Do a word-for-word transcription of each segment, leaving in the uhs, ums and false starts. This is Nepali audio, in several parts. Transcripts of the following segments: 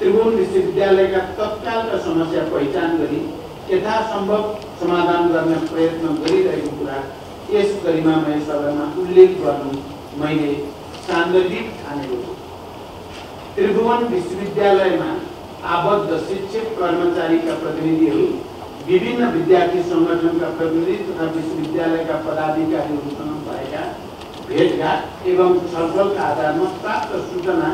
त्रिभुवन विश्वविद्यालयका तत्कालका समस्या पहिचान गरी यथासम्भव समाधान गर्ने प्रयत्न गरिरहेको कुरा यस गरिमामय सभामा उल्लेख गर्नु मैले सान्दर्भिक ठानेको छु। त्रिभुवन विश्वविद्यालयमा आबद्ध शिक्षक कर्मचारीका प्रतिनिधिहरू, विभिन्न विद्यार्थी संगठनका प्रतिनिधि तथा विश्वविद्यालयका पदाधिकारीहरूसँग भएका भेटघाट एवं छलफलका आधारमा प्राप्त सूचना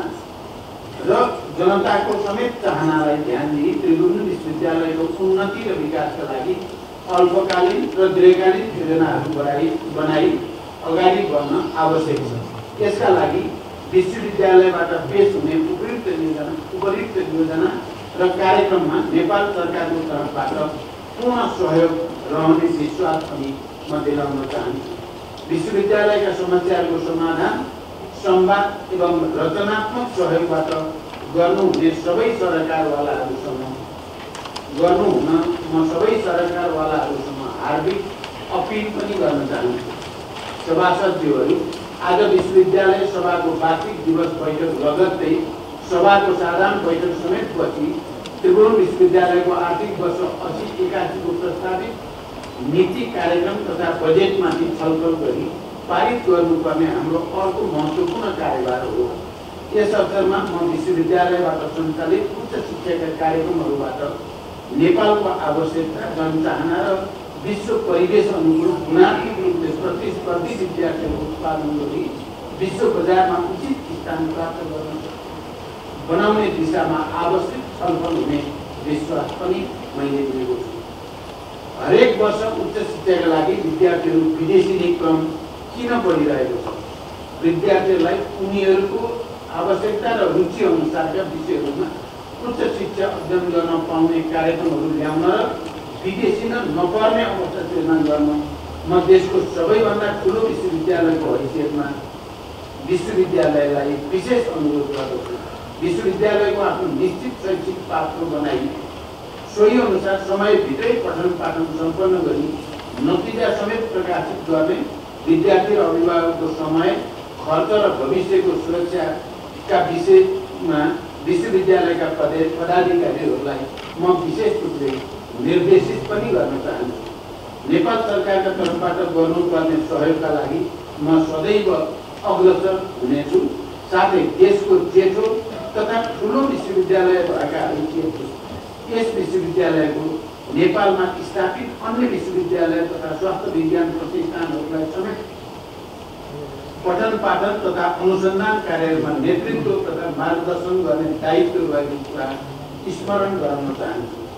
र जनताको समेत चाहनालाई ध्यान दिई त्रिभुवन विश्वविद्यालयको उन्नति र विकासका लागि अल्पकालीन र दीर्घकालीन योजनाहरू बनाई बनाई अगाडि बढ्न आवश्यक छ। यसका लागि विश्वविद्यालयबाट पेश हुने उपयुक्त योजना उपयुक्त योजना र कार्यक्रममा नेपाल सरकारको तर्फबाट पूर्ण सहयोग रहने विश्वास पनि म दिलाउन चाहन्छु। विश्वविद्यालयका समस्याहरूको समाधान संवाद एवं रचनात्मक सहयोगबाट गर्नुहुने सबै सरकारवालाहरूसँग गर्नुहुन म सबै सरकारवालाहरूसँग हार्दिक अपिल पनि गर्न चाहन्छु। सभासदज्यूहरू, आज विश्वविद्यालय सभाको वार्षिक दिवस बैठक लगत्तै सभाको साधारण बैठक समेत पछि त्रिभुवन विश्वविद्यालयको आर्थिक वर्ष अस्सी एकासी को प्रस्तावित नीति कार्यक्रम तथा बजेटमाथि छलफल गरी पारित गर्नुपर्ने हाम्रो अर्को महत्त्वपूर्ण कार्यभार हो। यस अवसरमा म विश्वविद्यालयबाट सञ्चालित उच्च शिक्षाका कार्यक्रमहरूबाट नेपालको आवश्यकता, जनचाहना र विश्व परिवेश अनुकूल गुणात्मक रूपले प्रतिस्पर्धी विद्यार्थीहरूको उत्पादन गरी विश्व बजारमा उचित स्थान प्राप्त गर्न बनाउने दिशामा आवश्यक छलफल हुने विश्वास पनि मैले दिएको छु। हरेक वर्ष उच्च शिक्षाका लागि विद्यार्थीहरू विदेशी क्रम किन बढिरहेको छ? विद्यार्थीहरूलाई उनीहरूको आवश्यकता र रुचि अनुसारका विषयहरूमा उच्च शिक्षा अध्ययन गर्न पाउने कार्यक्रमहरू ल्याउन र विदेशिन नपर्ने अवस्था सिर्जना गर्न म देशको सबैभन्दा ठुलो विश्वविद्यालयको हैसियतमा विश्वविद्यालयलाई विशेष अनुरोध गर्दछु। विश्वविद्यालयको आफ्नो निश्चित शैक्षिक पात्र बनाई सोही अनुसार समयभित्रै पठन पाठन सम्पन्न गरी नतिजा समेत प्रकाशित गर्ने विद्यार्थी र अभिभावकको समय, खर्च र भविष्यको सुरक्षाका विषयमा विश्वविद्यालयका पदाधिकारीहरूलाई म विशेष रूपले निर्देशित पनि गर्न चाहन्छु। नेपाल सरकारका तर्फबाट गर्नुपर्ने सहयोगका लागि म सदैव अग्रसर हुनेछु। साथै देशको जेठो तथा ठुलो विश्वविद्यालय भएका यस विश्वविद्यालयको नेपालमा स्थापित अन्य विश्वविद्यालय तथा स्वास्थ्य विज्ञान प्रतिष्ठानहरूलाई समेत पठन पाठन तथा अनुसन्धान कार्यमा नेतृत्व तथा मार्गदर्शन गर्ने दायित्व रहेको कुरा स्मरण गराउन चाहन्छु।